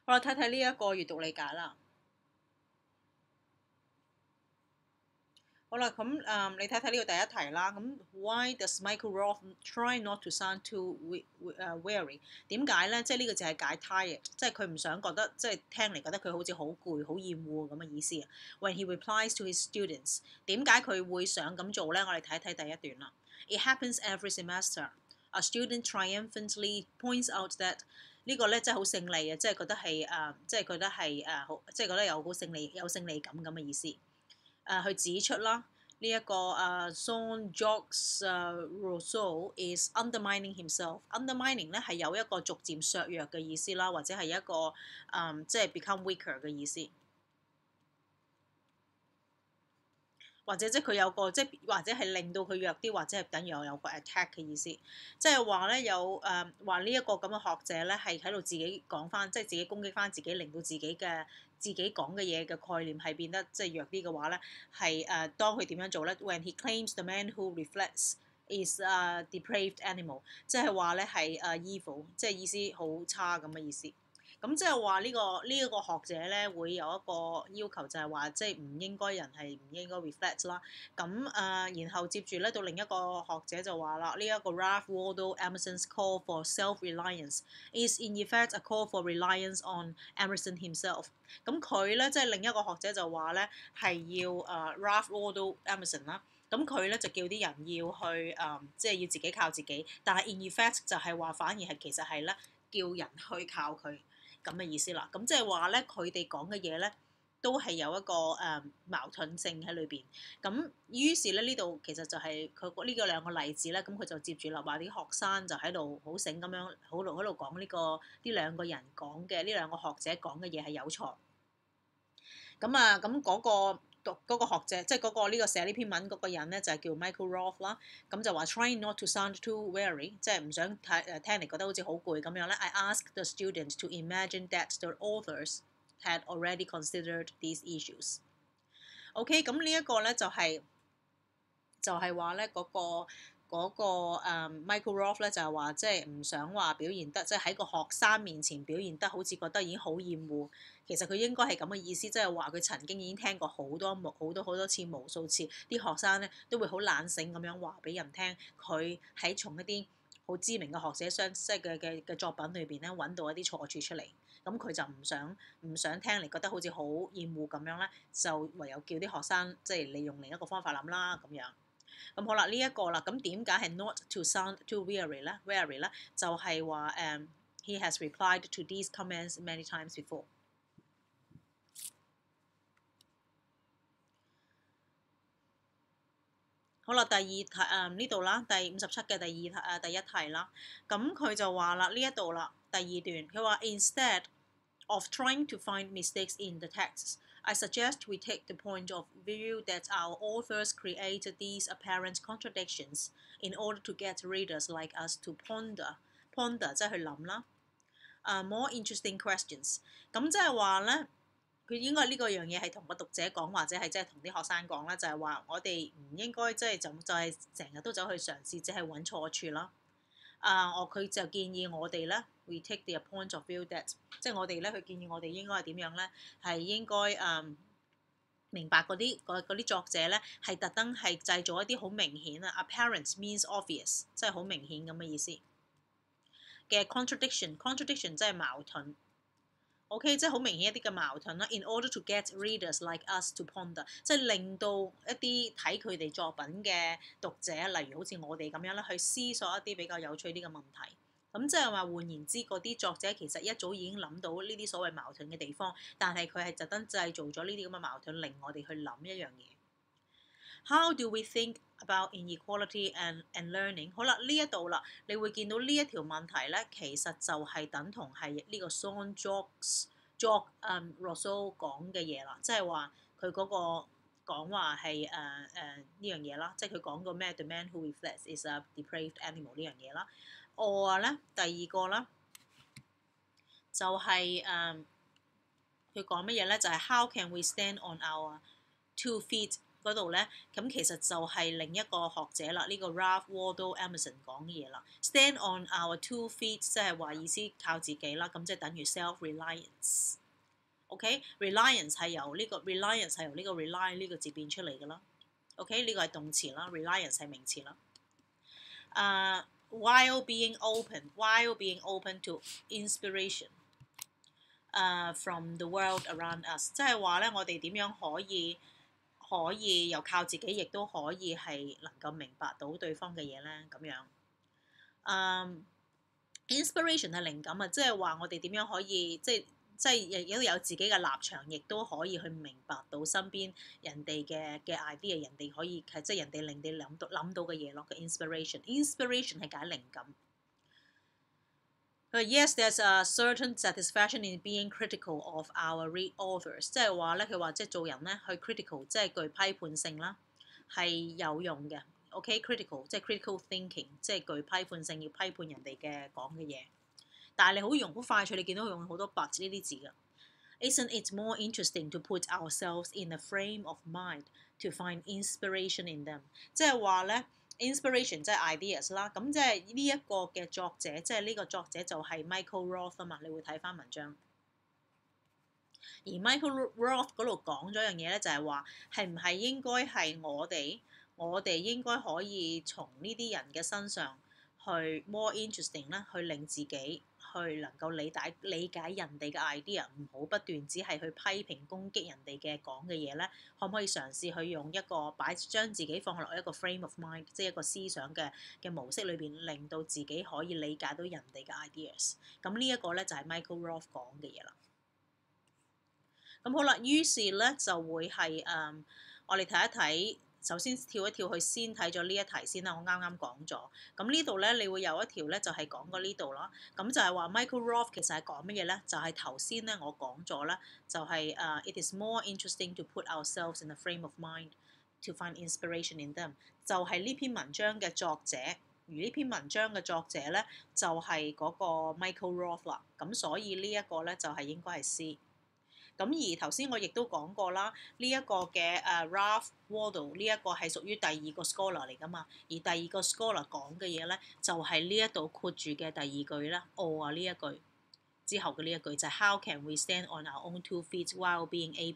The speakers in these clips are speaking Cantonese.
好啦，睇睇呢一個閱讀理解啦。好啦，咁你睇睇呢個第一題啦。咁 Why does Michael Roth try not to sound too weary？點解咧？即係呢個就係解 tired，即係佢唔想覺得即係聽嚟覺得佢好似好攰、好厭惡咁嘅意思啊。When he replies to his students，點解佢會想咁做咧？我哋睇睇第一段啦。It happens every semester. A student triumphantly points out that 呢個咧真係好勝利啊！即係覺得係即係覺得係好，即係覺得有好勝利感咁嘅意思。去指出啦，呢、一個Jean-Jacques Rousseau is undermining himself。undermining 咧係有一個逐漸削弱嘅意思啦，或者係一個即係 become weaker 嘅意思。或者即係佢有個即係或者係令到佢弱啲，或者係等於有個 attack 嘅意思，即係話咧有話呢一個咁嘅學者咧係喺度自己講翻，即係自己攻擊翻自己，令到自己講嘅嘢嘅概念係變得即係弱啲嘅話咧，係當佢點樣做咧 ？When he claims the man who reflects is a depraved animal，即係話咧係evil，即係意思好差咁嘅意思。咁即係話呢一個學者咧會有一個要求，就係話即係唔應該人係唔應該 reflect 啦。咁然後接住咧到另一個學者就話啦，呢一個 Ralph Waldo Emerson's call for self-reliance is in effect a call for reliance on Emerson himself。咁佢咧即係另一個學者就話咧係要Ralph Waldo Emerson 啦。咁佢咧就叫啲人要去即係要自己靠自己，但係 in effect 就係話反而係其實係咧叫人去靠佢。咁嘅意思啦，咁即係話咧，佢哋講嘅嘢咧，都係有一個矛盾性喺裏邊。咁於是咧，呢度其實就係佢呢個兩個例子咧，咁佢就接住啦，話啲學生就喺度好醒咁樣，喺度講呢兩個人講嘅呢兩個學者講嘅嘢係有錯。咁嗰個學者，即係呢個寫呢篇文嗰個人咧，就係叫 Michael Roth 啦。咁就話 trying not to sound too weary，即係唔想聽嚟覺得好似好攰咁樣咧。I asked the students to imagine that the authors had already considered these issues。OK，咁呢一個咧就係話咧嗰個Michael Roth 咧就係話即係唔想話表現得即係喺個學生面前表現得好似覺得已經好厭惡，其實佢應該係咁嘅意思，即係話佢曾經已經聽過好多次無數次，啲學生咧都會好懶醒咁樣話俾人聽，佢喺從一啲好知名嘅學者即係嘅作品裏邊咧揾到一啲錯處出嚟，咁佢就唔想聽嚟覺得好似好厭惡咁樣咧，就唯有叫啲學生即係利用另一個方法諗啦咁樣。咁好啦，呢一個啦，咁點解係 not to sound too weary 咧？weary 咧就係話he has replied to these comments many times before。好啦，第二題呢度啦，第57嘅第一題啦，咁佢就話啦呢一度啦，第二段佢話 instead of trying to find mistakes in the texts，I suggest we take the point of view that our authors created these apparent contradictions in order to get readers like us to ponder 即係去諗啦。more interesting questions。咁即係話咧，佢應該呢個樣嘢係同個讀者講，或者係即係同啲學生講啦，就係話我哋唔應該即係就係成日都走去嘗試，只係揾錯處啦。佢就建議我哋咧，we take the point of view that，即係我哋咧，佢建議我哋應該係點樣咧？係應該明白嗰啲作者咧係特登係製造一啲好明顯啊 ，apparent means obvious，即係好明顯咁嘅意思嘅 contradiction 即係矛盾。OK，即係好明顯一啲嘅矛盾啦。In order to get readers like us to ponder，即係令到一啲睇佢哋作品嘅讀者，例如好似我哋咁樣咧，去思索一啲比較有趣啲嘅問題。咁即係話換言之，嗰啲作者其實一早已經諗到呢啲所謂矛盾嘅地方，但係佢係特登製造咗呢啲咁嘅矛盾，令我哋去諗一樣嘢。How do we think about inequality and learning？ 好啦，呢一度啦，你會見到呢一條問題咧，其實就係等同係呢個 Jean-Jacques Rousseau 講嘅嘢啦，即係話佢嗰個講話係呢樣嘢啦，即係佢講過咩 The man who reflects is a depraved animal 呢樣嘢啦。我咧第二個啦，就係佢講乜嘢咧？就係 How can we stand on our 2 feet 嗰度咧，咁其實就係另一個學者啦，呢、個 Ralph Waldo Emerson 講嘅嘢啦。Stand on our 2 feet 即係話意思靠自己啦，咁即係等於 self-reliance。OK，reliance 係由呢個 rely 呢個字變出嚟嘅啦。OK，呢個係動詞啦 ，reliance 係名詞啦。While being open to inspiration from the world around us， 即係話咧，我哋點樣可以又靠自己，亦都可以係能夠明白到對方嘅嘢咧，咁樣。Inspiration 係靈感啊，即係話我哋點樣可以即係亦都有自己嘅立場，亦都可以去明白到身邊人哋嘅 idea， 人哋可以即係人哋令你諗到嘅嘢咯。個 inspiration 係解靈感。Yes, there's a certain satisfaction in being critical of our authors， 即係話咧，佢話即係做人咧去 critical， 即係具批判性啦，係有用嘅。OK，critical 即係 critical thinking， 即係具批判性，要批判人哋嘅講嘅嘢。但係你好快脆，你見到佢用好多白字呢啲字㗎。Isn't it more interesting to put ourselves in a frame of mind to find inspiration in them？ 即係話咧 ，inspiration 即係 ideas 啦。咁即係呢一個嘅作者，即係呢個作者就係 Michael Roth 啊嘛。你會睇翻文章。而 Michael Roth 嗰度講咗一樣嘢咧，就係話係唔係應該係我哋應該可以從呢啲人嘅身上去 more interesting 啦，去令自己去能夠理解人哋嘅 idea， 唔好不斷只係去批評攻擊人哋嘅講嘅嘢咧，可唔可以嘗試去用一個將自己放落一個 frame of mind， 即係一個思想嘅模式裏邊，令到自己可以理解到人哋嘅 ideas。咁呢一個咧就係 Michael Roth 講嘅嘢啦。咁好啦，於是咧就會係我哋睇一睇。首先跳一跳去先睇咗呢一題先啦，我啱啱講咗。咁呢度咧，你會有一條咧就係講過呢度啦。咁就係話 Michael Roth 其實係講乜嘢咧？就係頭先咧我講咗咧，就係It is more interesting to put ourselves in a frame of mind to find inspiration in them。就係呢篇文章嘅作者，而呢篇文章嘅作者咧就係嗰個 Michael Roth 啦。咁所以呢一個咧就係應該係 C。咁而頭先我亦都講過啦，呢一個嘅Ralph Waldo 呢一個係屬於第二個 scholar 嚟噶嘛，而第二個 scholar 講嘅嘢咧就係呢一度括住嘅第二句啦，啊呢一句之後嘅呢一句就係 How can we stand on our own 2 feet while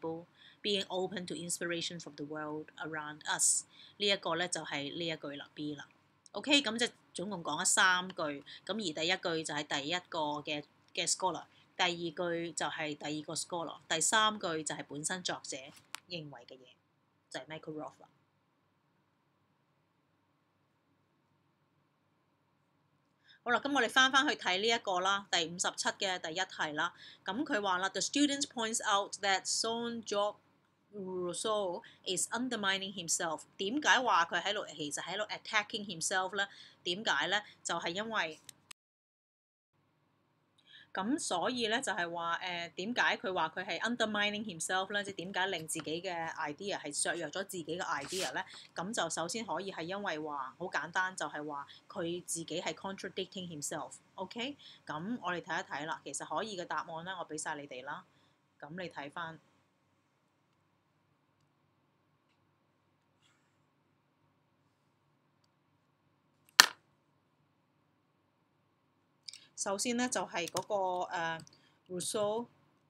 being open to inspiration from the world around us？ 呢一個咧就係呢一句啦 B 啦。OK， 咁就總共講咗3句，咁而第一句就係第一個嘅 scholar。第二句就係第二個 scholar， 第三句就係本身作者認為嘅嘢，就係 Michael Roth 啦。好啦，咁我哋翻去睇呢一個啦，第57嘅第一題啦。咁佢話啦 ，The student points out that Jean-Jacques Rousseau is undermining himself。點解話佢其實喺度 attacking himself 咧？點解咧？就係因為咁所以咧就係話點解佢話佢係 undermining himself 咧？即係點解令自己嘅 idea 係削弱咗自己嘅 idea 咧？咁就首先可以係因為話好簡單，就係話佢自己係 contradicting himself。OK， 咁我哋睇一睇啦。其實可以嘅答案咧，我俾晒你哋啦。咁你睇翻。首先咧就係嗰個Rousseau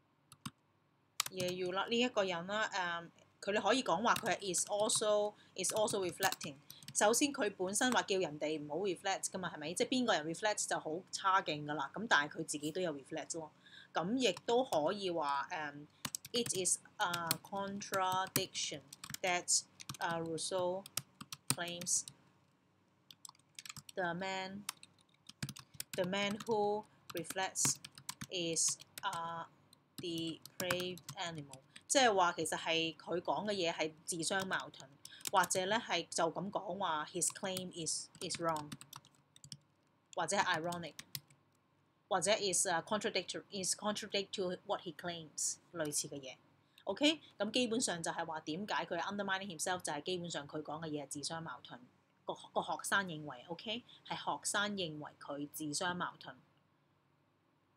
嘢要啦，呢一個人啦佢哋可以講話佢係 is also reflecting。首先佢本身話叫人哋唔好 reflect 噶嘛，係咪？即係邊個人 reflect 就好差勁噶啦。咁但係佢自己都有 reflect 喎。咁亦都可以話it is a contradiction that Rousseau claims the man who reflects is a depraved animal， 即係話其實係佢講嘅嘢係自相矛盾，或者咧係就咁講話 his claim is wrong， 或者係 ironic， 或者 is contradict to what he claims 類似嘅嘢。OK， 咁基本上就係話點解佢 undermining himself 就係基本上佢講嘅嘢係自相矛盾。個學生認為 OK 係學生認為佢自相矛盾。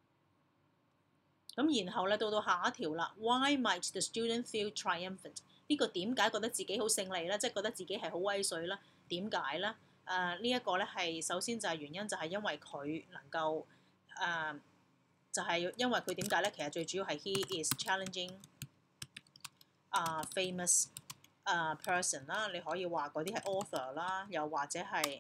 咁然後咧到下一條啦 ，Why might the student feel triumphant？ 呢個點解覺得自己好勝利咧？即係覺得自己係好威水咧？點解咧？呢一個咧係首先就係原因，就係因為佢能夠就係因為佢點解咧？其實最主要係 he is challenging famous person 啦，你可以話嗰啲係 author 啦，又或者係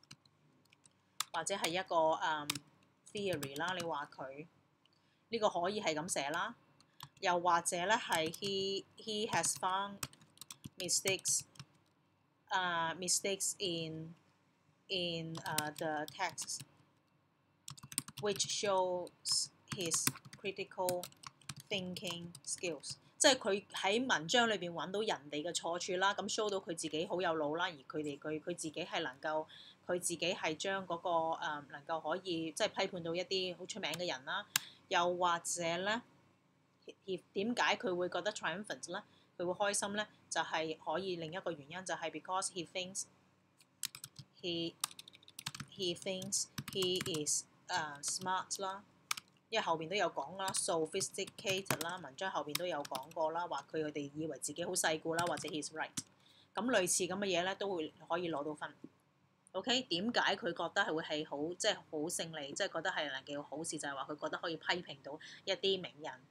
一個theory 啦，你話佢呢個可以係咁寫啦，又或者咧係 he has found mistakes in the text which shows his critical thinking skills， 即係佢喺文章裏邊揾到人哋嘅錯處啦，咁 show 到佢自己好有腦啦，而佢自己係能夠佢自己係將嗰個能夠可以即係批判到一啲好出名嘅人啦，又或者咧點解佢會覺得 triumphant 咧？佢會開心咧，就係可以另一個原因就係 because he thinks he is smart 啦，因為後邊都有講啦 ，sophisticated 啦，文章後邊都有講過啦，話佢哋以為自己好世故啦，或者 he's right，咁類似咁嘅嘢咧都會可以攞到分。OK， 點解佢覺得係會係好即係好勝利，即係覺得係能夠好事，就係話佢覺得可以批評到一啲名人。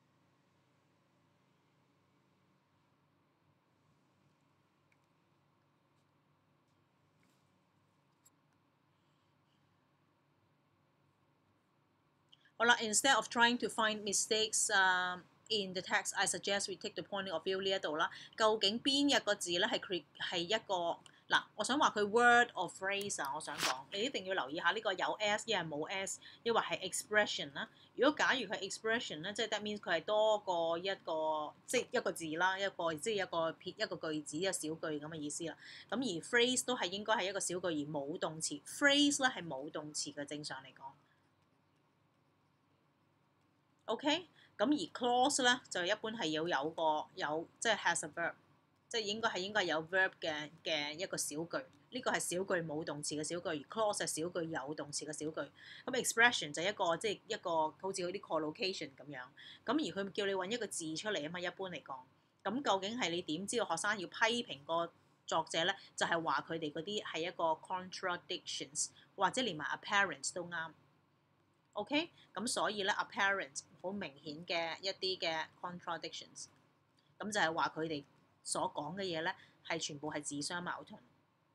好啦 ，instead of trying to find mistakes in the text, I suggest we take the point of view 呢一度啦。究竟邊一個字咧係一個嗱？我想話佢 word or phrase 啊，我想講你一定要留意下呢個有 s， 一係冇 s， 抑或係 expression 啦。如果假如佢 expression 咧，即係 that means 佢係多過一個即係一個字啦，一個即係一個句子一個小句咁嘅意思啦。咁而 phrase 都係應該係一個小句而冇動詞 ，phrase 咧係冇動詞嘅正常嚟講。OK， 咁而 clause 咧就一般係要有即係 has a verb， 即係應該有 verb 嘅一個小句。呢個係小句冇動詞嘅小句，而 clause 係小句有動詞嘅小句。咁 expression 就一個即係一個好似嗰啲 collocation 咁樣。咁而佢叫你揾一個字出嚟啊嘛，一般嚟講。咁究竟係你點知道學生要批評個作者咧？就係話佢哋嗰啲係一個 contradictions， 或者連埋 apparent 都啱。OK， 咁所以咧 apparent 好明顯嘅一啲嘅 contradictions， 咁就係話佢哋所講嘅嘢咧係全部係自相矛盾。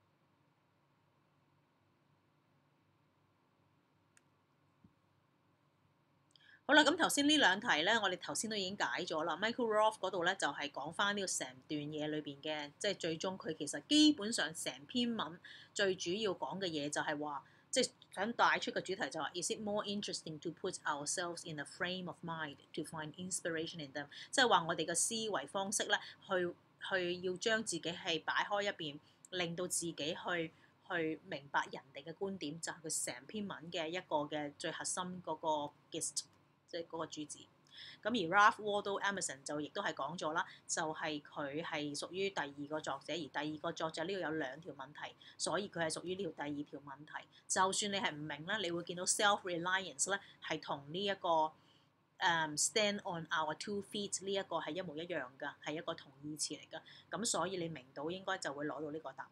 好啦，咁頭先呢兩題咧，我哋頭先都已經解咗啦。Michael Roth 嗰度咧就係講翻呢個成段嘢裏邊嘅，即係最終佢其實基本上成篇文最主要講嘅嘢就係話。即係想帶出個主題就話 ，Is it more interesting to put ourselves in a frame of mind to find inspiration in them？ 即係話我哋嘅思維方式咧，去要將自己係擺開一邊，令到自己去明白人哋嘅觀點，就係佢成篇文嘅一個嘅最核心嗰個 gist， 即係嗰個主旨。咁而 Ralph Waldo Emerson 就亦都係講咗啦，就係佢係屬於第二個作者，而第二個作者呢度有兩條問題，所以佢係屬於呢條第二條問題。就算你係唔明咧，你會見到 self-reliance 咧係同呢一個stand on our 2 feet 呢一個係一模一樣㗎，係一個同義詞嚟㗎。咁所以你明到應該就會攞到呢個答案。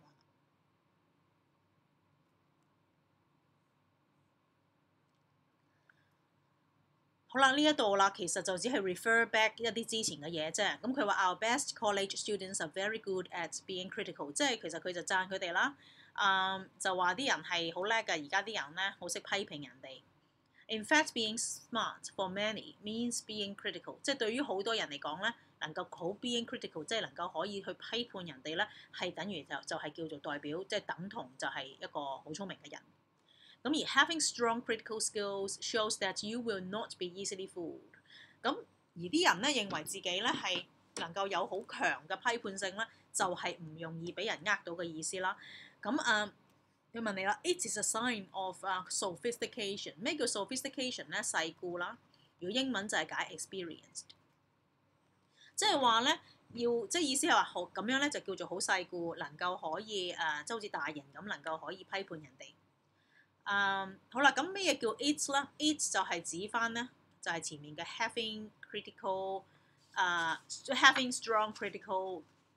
好啦，呢一度啦，其實就只係 refer back 一啲之前嘅嘢啫。咁佢話 Our best college students are very good at being critical， 即係其實佢就讚佢哋啦。就話啲人係好叻㗎，而家啲人咧好識批評人哋。In fact, being smart for many means being critical， 即係對於好多人嚟講咧，能夠好 being critical， 即係能夠可以去批判人哋咧，係等於就係叫做代表，即係等同就係一個好聰明嘅人。咁而 having strong critical skills shows that you will not be easily fooled。咁而啲人咧認為自己咧係能夠有好強嘅批判性咧，就係唔容易俾人呃到嘅意思啦。咁佢問你啦 ，It is a sign of sophistication。咩叫 sophistication 咧？世故啦。如果英文就係解 experienced， 即係話咧要即係意思係話好咁樣咧就叫做好世故，能夠可以即係好似大人咁能夠可以批判人哋。好啦，咁咩嘢叫 it 啦 ？it 就係指翻咧，就係前面嘅 having critical，having strong critical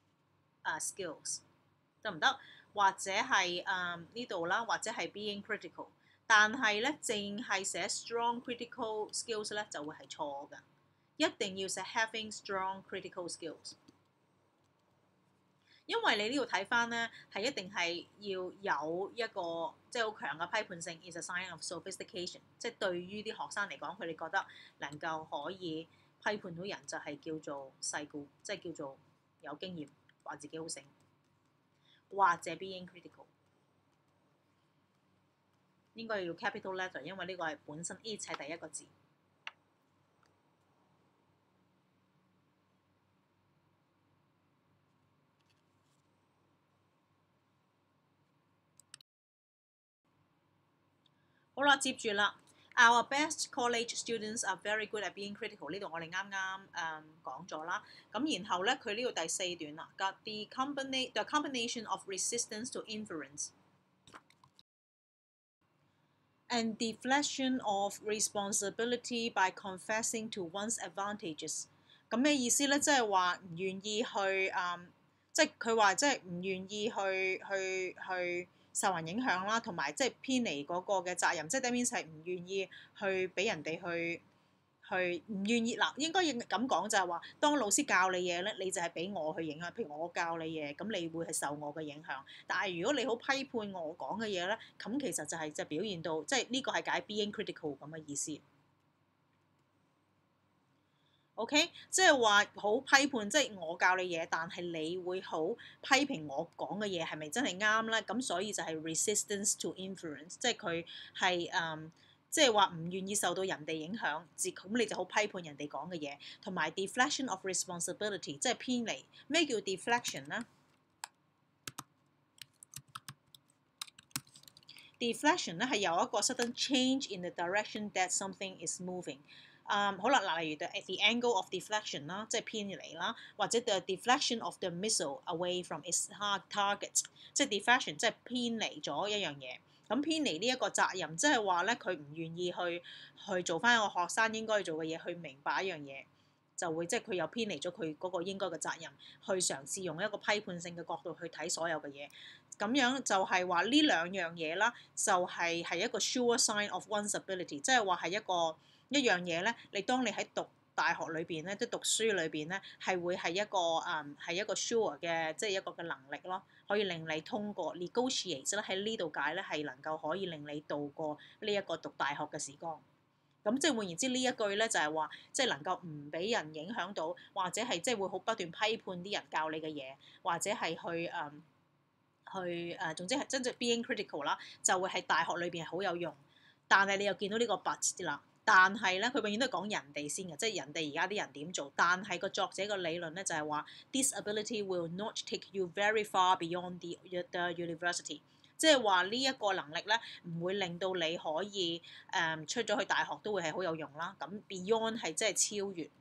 skills 得唔得？或者係呢度啦，或者係 being critical，但係咧淨係寫 strong critical skills 咧就會係錯㗎，一定要寫 having strong critical skills。因為你呢度睇翻咧，係一定係要有一個即係好強嘅批判性 ，is a sign of sophistication。即係對於啲學生嚟講，佢哋覺得能夠可以批判到人就係叫做世故，即係叫做有經驗，話自己好醒，或者 being critical。應該要 capital letter，因為呢個係本身 it 係第一個字。好啦，接住啦。Our best college students are very good at being critical。呢度我哋啱啱講咗啦。咁然後咧，佢呢度第四段啦，got the combination of resistance to inference and deflection of responsibility by confessing to one's advantages。咁咩意思咧？即係話唔願意去即係佢話即係唔願意去受人影響啦，同埋即係偏離嗰個嘅責任，即係 that means 係唔願意去俾人哋去唔願意嗱，應該咁講就係話，當老師教你嘢咧，你就係俾我去影響。譬如我教你嘢，咁你會係受我嘅影響。但係如果你好批判我講嘅嘢咧，咁其實就係表現到即係呢個係解 being critical 咁嘅意思。OK，即係話好批判，即係我教你嘢，但係你會好批評我講嘅嘢係咪真係啱咧？咁所以就係 resistance to influence，即係佢係即係話唔願意受到人哋影響，咁你就好批判人哋講嘅嘢，同埋 deflection of responsibility，即係偏離。咩叫 deflection 咧？deflection 咧係有一個 sudden change in the direction that something is moving。好啦，嗱，例如 the angle of deflection 啦，即係偏離啦，或者 the deflection of the missile away from its target， 即係 deflection 即係偏離咗一樣嘢。咁偏離呢一個責任，即係話咧佢唔願意去做翻一個學生應該做嘅嘢，去明白一樣嘢，就會即係佢又偏離咗佢嗰個應該嘅責任，去嘗試用一個批判性嘅角度去睇所有嘅嘢。咁樣就係話呢兩樣嘢啦，就係一個 sure sign of one's ability，即係話係一樣嘢咧，你當你喺讀大學裏邊咧，即係讀書裏邊咧，係會係一個 sure 嘅，即係一個嘅能力咯，可以令你通過 negotiate 咧喺呢度解咧係能夠可以令你度過呢一個讀大學嘅時光。咁即係換言之，呢一句咧就係話，即係能夠唔俾人影響到，或者係即係會好不斷批判啲人教你嘅嘢，或者係總之係真正 being critical 啦，就會喺大學裏邊係好有用。但係你又見到呢個 but 啦。但係咧，佢永遠都係講人哋先嘅，即係人哋而家啲人點做。但係個作者個理論咧就係話，this ability will not take you very far beyond the university， 即係話呢一個能力咧唔會令到你可以出咗去大學都會係好有用啦。咁 beyond 係即係超越，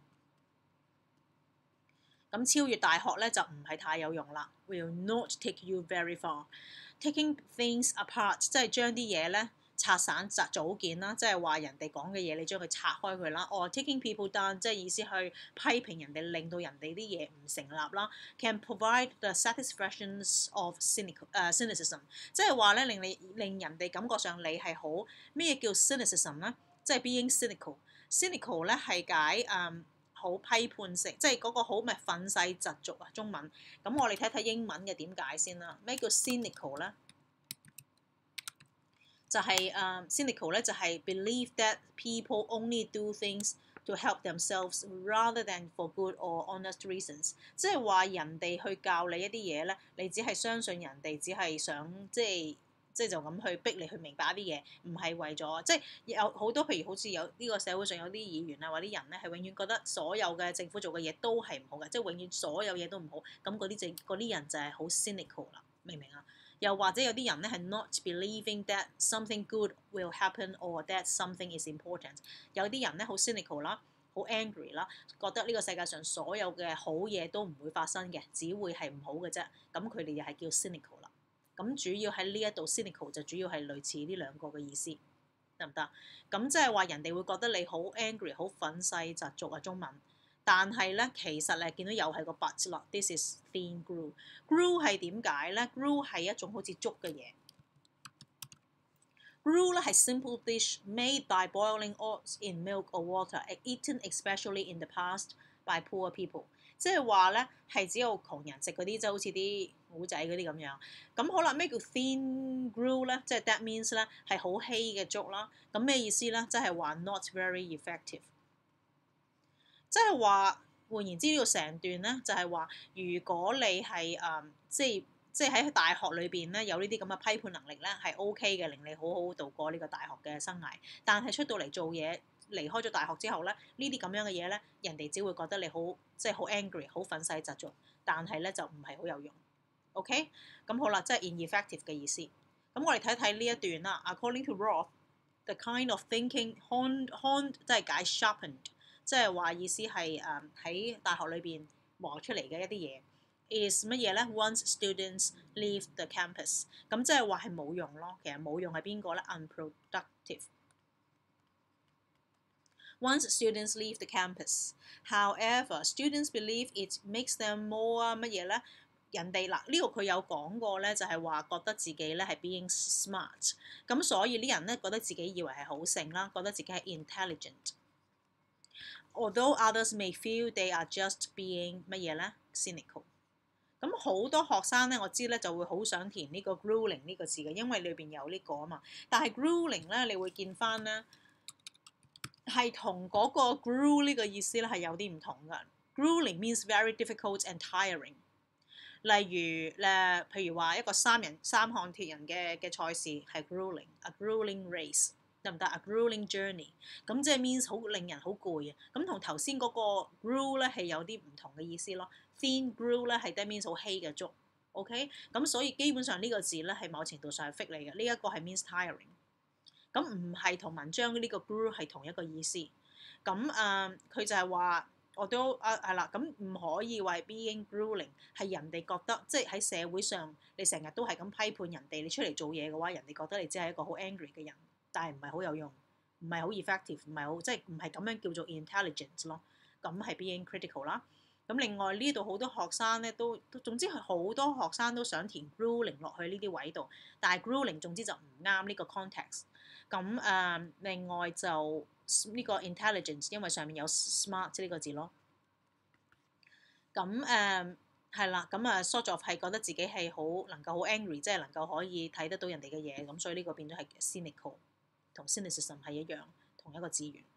咁超越大學咧就唔係太有用啦。Will not take you very far。Taking things apart， 即係將啲嘢咧拆散組件啦，即係話人哋講嘅嘢，你將佢拆開佢啦。taking people down， 即係意思去批評人哋，令到人哋啲嘢唔成立啦。Can provide the satisfactions of cynicism， 即係話咧令人哋感覺上你係好咩叫 cynicism 咧？即係 being cynical。cynical 咧係解好批判性，即係嗰個好咪憤世嫉俗啊！中文咁我哋睇睇英文嘅點解先啦。咩叫 cynical 咧？就係cynical 咧，就係 believe that people only do things to help themselves rather than for good or honest reasons。即係話人哋去教你一啲嘢咧，你只係相信人哋，只係想即係就咁去逼你去明白一啲嘢，唔係為咗即係有好多譬如好似有呢個社會上有啲議員啊或啲人咧係永遠覺得所有嘅政府做嘅嘢都係唔好嘅，即係永遠所有嘢都唔好，咁嗰啲人就係好 cynical 啦，明唔明啊？又或者有啲人咧係 not believing that something good will happen or that something is important。有啲人咧好 cynical 啦，好 angry 啦，覺得呢個世界上所有嘅好嘢都唔會發生嘅，只會係唔好嘅啫。咁佢哋又係叫 cynical 啦。咁主要喺呢一度 cynical 就主要係類似呢兩個嘅意思，得唔得？咁即係話人哋會覺得你好 angry、好憤世嫉俗啊，中文。 但係咧其實你見到又係個 but 啦。This is thin gruel。gruel 係點解咧 ？gruel 係一種好似粥嘅嘢。gruel 咧係 simple dish made by boiling oats in milk or water, eaten especially in the past by poor people。即係話咧係只有窮人食嗰啲，即係好似啲糊仔嗰啲咁樣。咁好啦，咩叫 thin gruel 咧？即係 that means 咧係好稀嘅粥啦。咁咩意思咧？即係話 not very effective。即係話換言之，呢個成段咧就係話，如果你係即係喺大學裏邊咧有呢啲咁嘅批判能力咧係 OK 嘅，令你好好度過呢個大學嘅生涯。但係出到嚟做嘢，離開咗大學之後咧，呢啲咁樣嘅嘢咧，人哋只會覺得你好即係好 angry、好憤世嫉俗，但係咧就唔係好有用。OK， 咁好啦，即係 ineffective 嘅意思。咁我哋睇睇呢一段啦。According to Roth，the kind of thinking honed 即係解 sharpened。即係話意思係喺大學裏邊磨出嚟嘅一啲嘢 is 乜嘢咧 ？Once students leave the campus， 咁即係話係冇用咯。其實冇用係邊個咧 ？Unproductive。Once students leave the campus, however, students believe it makes them more 乜嘢咧？人哋嗱呢個佢有講過咧，就係話覺得自己咧係 being smart， 咁所以啲人咧覺得自己以為係好醒啦，覺得自己係 intelligent。Although others may feel they are just being 乜嘢咧 cynical。咁好多學生咧，我知咧就會好想填呢個 grueling 呢個字嘅，因為裏邊有呢個啊嘛。但係 grueling 咧，你會見翻咧係同嗰個 gruel 呢個意思咧係有啲唔同㗎。grueling means very difficult and tiring。例如譬如話一個三項鐵人嘅賽事係 grueling，a grueling race。得唔得啊 ？grueling journey， 咁即係 means 好令人好攰啊！咁同頭先嗰個 gruel 咧係有啲唔同嘅意思咯。thin gruel 咧係 that means 好稀嘅粥 ，OK？ 咁所以基本上呢個字咧係某程度上係 fit 你嘅。呢一個係 means tiring， 咁唔係同文章呢個 gruel 係同一個意思。咁佢就係話我都係啦，咁唔可以話 being grueling 係人哋覺得即係喺社會上你成日都係咁批判人哋，你出嚟做嘢嘅話，人哋覺得你只係一個好 angry 嘅人。但係唔係好有用，唔係好 effective， 唔係好即係唔係咁樣叫做 intelligence 咯。咁係 being critical 啦。咁另外呢度好多學生咧都總之係好多學生都想填 grueling 落去呢啲位度，但係 grueling 總之就唔啱呢個 context。咁另外就呢個 intelligence， 因為上面有 smart 呢個字咯。咁係啦，咁sort of 係覺得自己係好能夠好 angry，即係能夠可以睇得到人哋嘅嘢，咁所以呢個變咗係 cynical。同 cynicism 係一樣，同一個字源。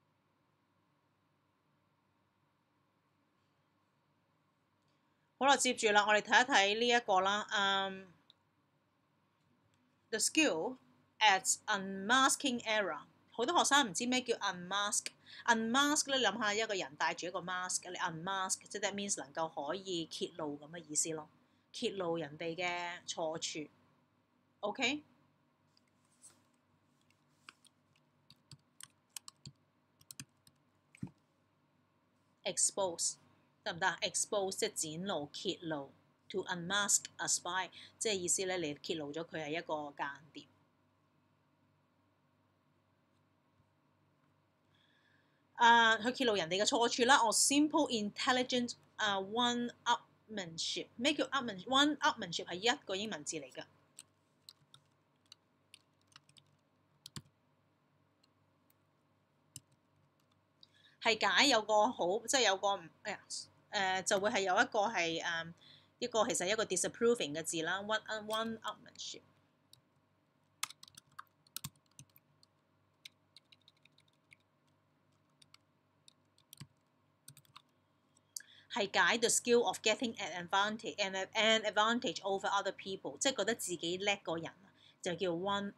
好啦，接住啦，我哋睇一睇呢一個啦。The skill at unmasking error， 好多學生唔知咩叫 unmask。unmask 咧，諗下一個人戴住一個 mask， 你 unmask 即係 that means 能夠可以揭露咁嘅意思咯，揭露人哋嘅錯處。OK。expose 得唔得 ？expose 即係展露、揭露。To unmask a spy， 即係意思咧，你揭露咗佢係一個間諜。去揭露人哋嘅錯處啦。or simple intelligent one-upmanship。咩叫 one-upmanship？ 係一個英文字嚟㗎。係解有個好，即係有個就會係有一個係一個其實一個 disapproving 嘅字啦。one-upmanship 係解 the skill of getting an advantage over other people， 即係覺得自己叻過人就叫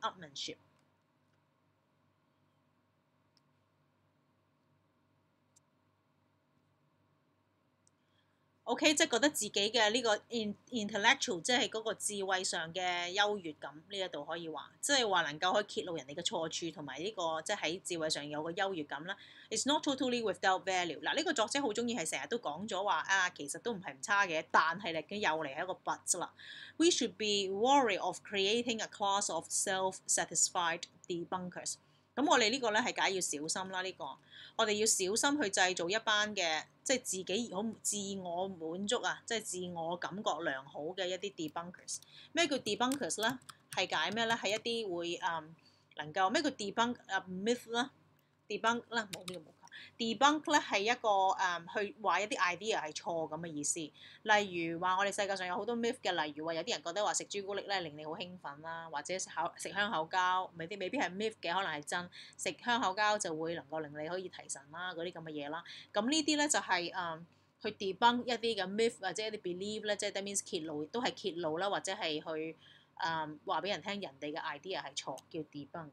one-upmanship。OK， 即係覺得自己嘅呢個 intellectual， 即係嗰個智慧上嘅優越感，呢一度可以話，即係話能夠可以揭露人哋嘅錯處，同埋呢個即係喺智慧上有個優越感啦。It's not totally without value。嗱，呢個作者好中意係成日都講咗話其實都唔係唔差嘅，但係咧又嚟係一個 but 啦。We should be wary of creating a class of self-satisfied debunkers。 咁我哋呢個咧係梗係要小心啦，我哋要小心去製造一班嘅即係自己好自我滿足啊，即係自我感覺良好嘅一啲 debunkers。咩叫 debunkers 咧？係解咩咧？係一啲會能夠咩叫 debunk myth 啦，debunk 啦冇呢個冇。debunk 咧係一個去話一啲 idea 係錯咁嘅意思。例如話我哋世界上有好多 myth 嘅，例如話有啲人覺得話食朱古力咧令你好興奮啦，或者食香口膠，未必係 myth 嘅，可能係真。食香口膠就會能夠令你可以提神啦，嗰啲咁嘅嘢啦。咁呢啲咧就係去 debunk 一啲嘅 myth 或者一啲 belief 咧，即係 that means 揭露，都係揭露啦，或者係去話俾人聽人哋嘅 idea 係錯，叫 debunk。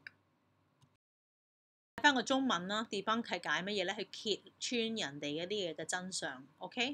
睇翻個中文啦，debunk 係解乜嘢咧？去揭穿人哋一啲嘢嘅真相。OK。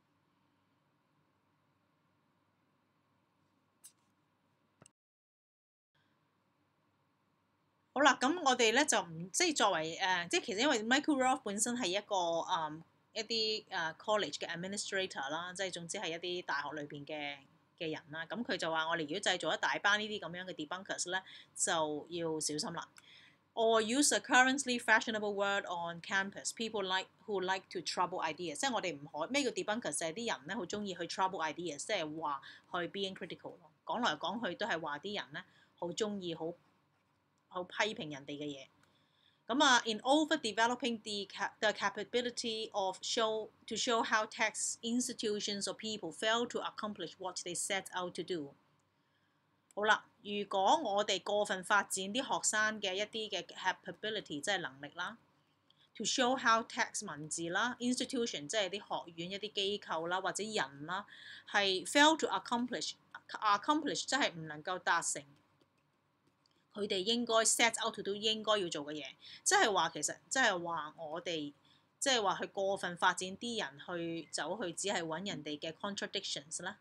好啦，咁我哋咧就唔即係作為即係其實因為 Michael Roth 本身係一個一啲college 嘅 administrator 啦，即係總之係一啲大學裏邊嘅人啦。咁佢就話：我哋如果製造一大班呢啲咁樣嘅 debunkers 咧，就要小心啦。Or use a currently fashionable word on campus. People who like to trouble ideas，即係我哋唔可咩叫 debunkers？就係啲人咧好中意去 trouble ideas，即係話去 being critical 咯。講來講去都係話啲人咧好中意好批評人哋嘅嘢。咁in overdeveloping the capability of to show how texts, institutions or people fail to accomplish what they set out to do。好啦，如果我哋過分發展啲學生嘅一啲嘅 capability，即係能力啦 ，to show how text 文字啦，institution 即係啲學院一啲機構啦或者人啦，係 fail to accomplish 即係唔能夠達成佢哋應該 set out to do 應該要做嘅嘢，即係話其實即係話我哋即係話去過分發展啲人去走去只係揾人哋嘅 contradictions 啦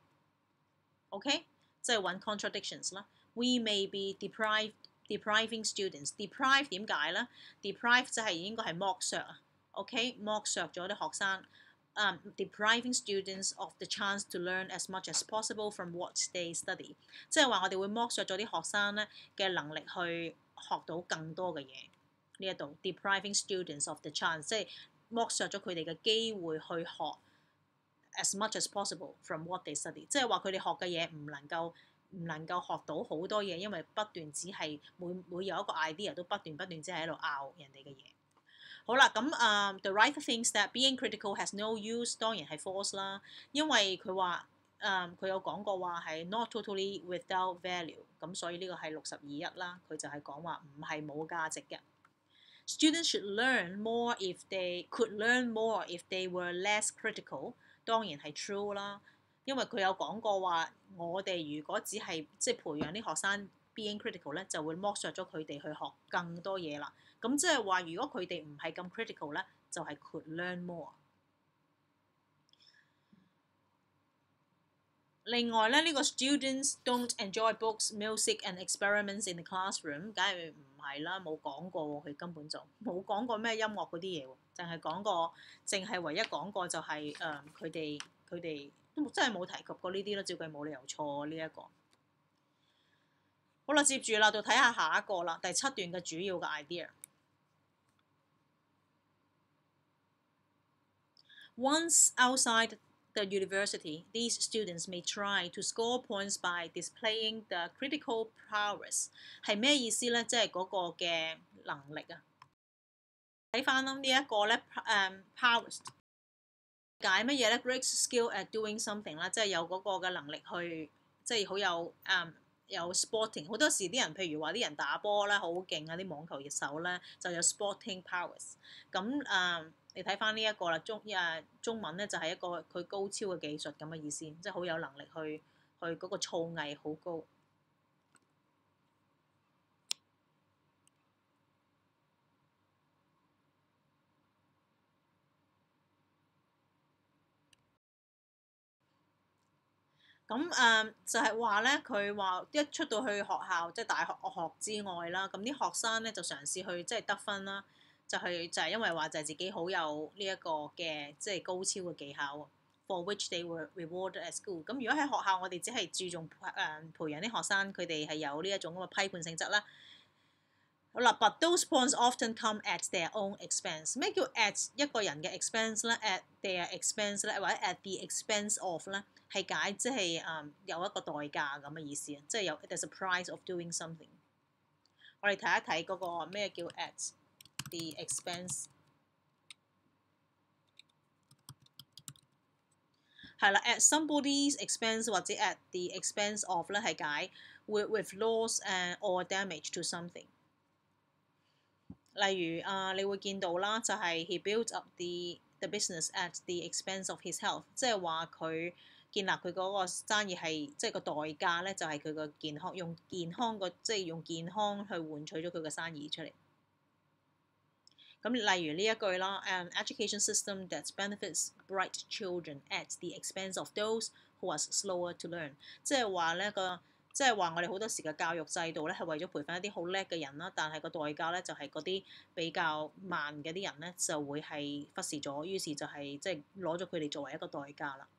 ，OK， 即係揾 contradictions 啦。We may be depriving students。deprive 點解咧？deprive 即係應該係剝削啊，OK， 剝削咗啲學生。depriving students of the chance to learn as much as possible from what they study， 即係話我哋會剝削咗啲學生咧嘅能力去學到更多嘅嘢。呢一度 depriving students of the chance， 即係剝削咗佢哋嘅機會去學 as much as possible from what they study， 即係話佢哋學嘅嘢唔能夠學到好多嘢，因為不斷只係每有一個 idea 都不斷只係喺度拗人哋嘅嘢。好啦，咁the writer thinks that being critical has no use， 當然係 false 啦，因為佢話佢有講過話係 not totally without value， 咁所以呢個係62:1啦，佢就係講話唔係冇價值嘅。Students should learn more if they could learn more if they were less critical， 當然係 true 啦，因為佢有講過話，我哋如果只係即係培養啲學生 being critical 咧，就會剝削咗佢哋去學更多嘢啦。咁即係話，如果佢哋唔係咁 critical 咧，就係 could learn more。另外咧，呢個 students don't enjoy books, music and experiments in the classroom， 梗係唔係啦，冇講過喎，佢根本就冇講過咩音樂嗰啲嘢喎，淨係唯一講過就係佢哋都真係冇提及過呢啲咯，照計冇理由錯呢一個。好啦，接住啦，就睇下下一個啦，第7段嘅主要嘅 idea。Once outside the university, these students may try to score points by displaying the critical prowess。係咩意思咧？即係嗰個嘅能力啊。睇翻啦，呢一個咧prowess 解乜嘢咧 ？Great skill at doing something 啦，即係有嗰個嘅能力去，即係好有 sporting。好多時啲人譬如話啲人打波咧好勁啊，啲網球手咧就有 sporting powers。咁你睇翻呢一個啦，中文咧就係一個佢高超嘅技術咁嘅意思，即係好有能力去嗰個造詣好高。咁就係話咧，佢話一出到去學校，即係大學之外啦，咁啲學生咧就嘗試去即係得分啦，就係因為話就係自己好有呢一個嘅即係高超嘅技巧，for which they were rewarded at school。咁如果喺學校，我哋只係注重培養啲學生，佢哋係有呢一種咁嘅批判性質啦。 好啦，but those points often come at their own expense。咩叫 at 一個人嘅 expense 咧？at their expense 咧，或者 at the expense of 咧，係解即係有一個代價咁嘅意思啊，即係有 there's a price of doing something。我哋睇一睇嗰個咩叫 at the expense。係啦，at somebody's expense 或者 at the expense of 咧係解 with loss and or damage to something。例如你會見到啦，就係 he built up the business at the expense of his health，即係話佢建立佢嗰個生意係即係個代價咧，就係佢個健康，用健康即係用健康去換取咗佢嘅生意出嚟。咁例如呢一句啦，an education system that benefits bright children at the expense of those who are slower to learn，即係話呢個。即係話我哋好多時嘅教育制度咧，係為咗培訓一啲好叻嘅人啦，但係個代價咧就係嗰啲比較慢嘅啲人咧就會係忽視咗，於是就係即係攞咗佢哋作為一個代價啦。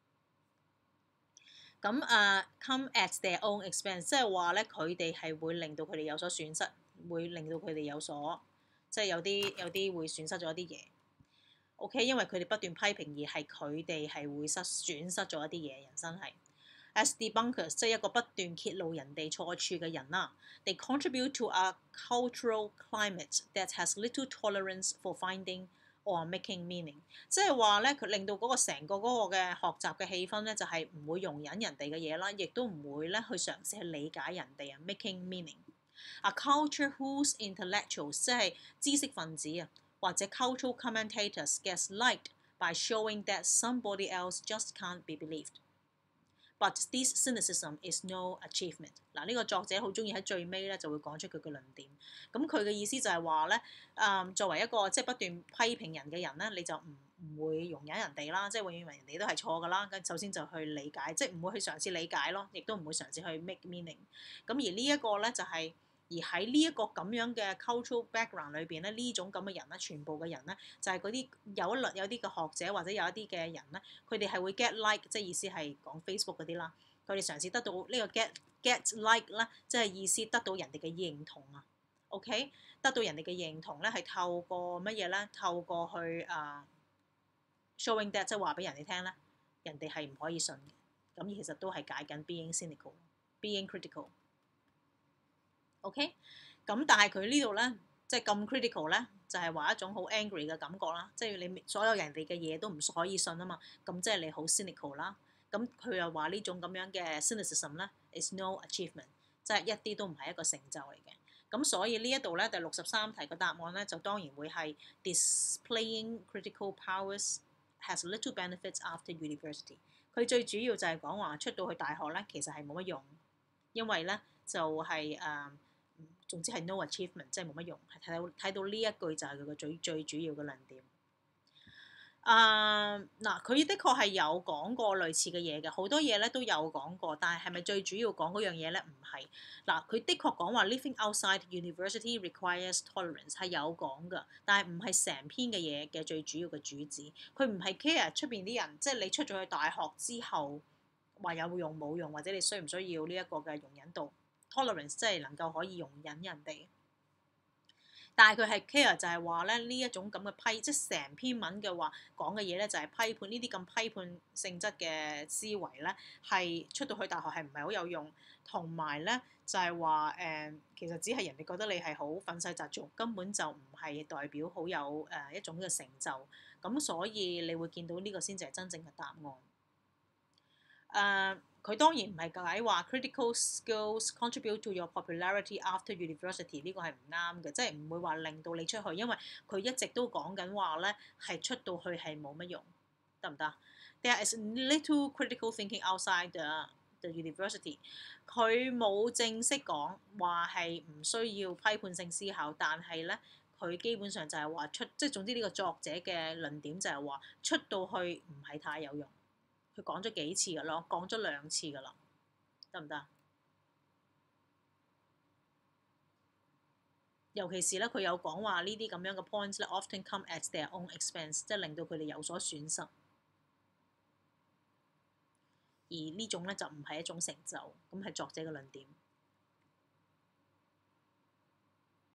咁come at their own expense，即係話咧佢哋係會令到佢哋有所損失，會令到佢哋有所即係有啲會損失咗一啲嘢。OK， 因為佢哋不斷批評而係佢哋係會損失咗一啲嘢，人生係。As debunkers，即係一個不斷揭露人哋錯處嘅人啦。They contribute to a cultural climate that has little tolerance for finding or making meaning。即係話咧，佢令到嗰個成個嗰個嘅學習嘅氣氛咧，就係唔會容忍人哋嘅嘢啦，亦都唔會咧去嘗試去理解人哋啊 ，making meaning。A culture whose intellectuals 即係知識分子啊，或者 cultural commentators gets liked by showing that somebody else just can't be believed。But this cynicism is no achievement。嗱，呢個作者好中意喺最尾咧就會講出佢嘅論點。咁佢嘅意思就係話咧，作為一個即係不斷批評人嘅人咧，你就唔會容忍人哋啦，即係永遠認為人哋都係錯㗎啦。咁首先就去理解，即係唔會去嘗試理解咯，亦都唔會嘗試去 make meaning。咁而呢一個咧就係、而喺呢一個咁樣嘅 cultural background 裏邊咧，呢種咁嘅人咧，全部嘅人咧，就係嗰啲有啲嘅學者或者有一啲嘅人咧，佢哋係會 get like， 即係意思係講 Facebook 嗰啲啦，佢哋嘗試得到呢個 get like 啦，即係意思得到人哋嘅認同啊。OK， 得到人哋嘅認同咧，係透過乜嘢咧？透過去showing that， 即係話俾人哋聽咧，人哋係唔可以信嘅。咁其實都係解緊 being cynical、being critical。OK， 咁但係佢呢度咧，即係咁 critical 咧，就係話一種好 angry 嘅感覺啦，即係你所有人哋嘅嘢都唔可以信啊嘛，咁即係你好 cynical 啦。咁佢又話呢種咁樣嘅 cynicism 咧 is no achievement， 即係一啲都唔係一個成就嚟嘅。咁所以呢一度咧，第63題嘅答案咧就當然會係 displaying critical powers has little benefits after university。佢最主要就係講話出到去大學咧，其實係冇乜用，因為咧就係總之係 no achievement， 即係冇乜用。係睇到呢一句就係佢個最主要嘅論點。嗱，佢的確係有講過類似嘅嘢嘅，好多嘢咧都有講過，但係係咪最主要講嗰樣嘢咧？唔係。嗱，佢的確講話 living outside university requires tolerance 係有講㗎，但係唔係成篇嘅嘢嘅最主要嘅主旨。佢唔係 care 出邊啲人，即係你出咗去大學之後話有用冇用，或者你需唔需要呢一個嘅容忍度 tolerance， 即係能夠可以容忍人哋。但係佢係 care 就係話咧呢一種咁嘅批，即係成篇文嘅話講嘅嘢咧，就係批判呢啲咁批判性質嘅思維咧，係出到去大學係唔係好有用，同埋咧就係話其實只係人哋覺得你係好憤世嫉俗，根本就唔係代表好有一種嘅成就，咁所以你會見到呢個先至係真正嘅答案。佢當然唔係解話 critical skills contribute to your popularity after university， 呢個係唔啱嘅，即係唔會話令到你出去，因為佢一直都講緊話咧係出到去係冇乜用，得唔得？ There is little critical thinking outside the university。佢冇正式講話係唔需要批判性思考，但係咧佢基本上就係話即係總之呢個作者嘅論點就係話出到去唔係太有用。佢講咗幾次㗎咯，講咗2次㗎啦，得唔得？尤其是咧，佢有講話呢啲咁樣嘅 points 咧，often come at their own expense， 即係令到佢哋有所損失。而呢種咧就唔係一種成就，咁係作者嘅論點。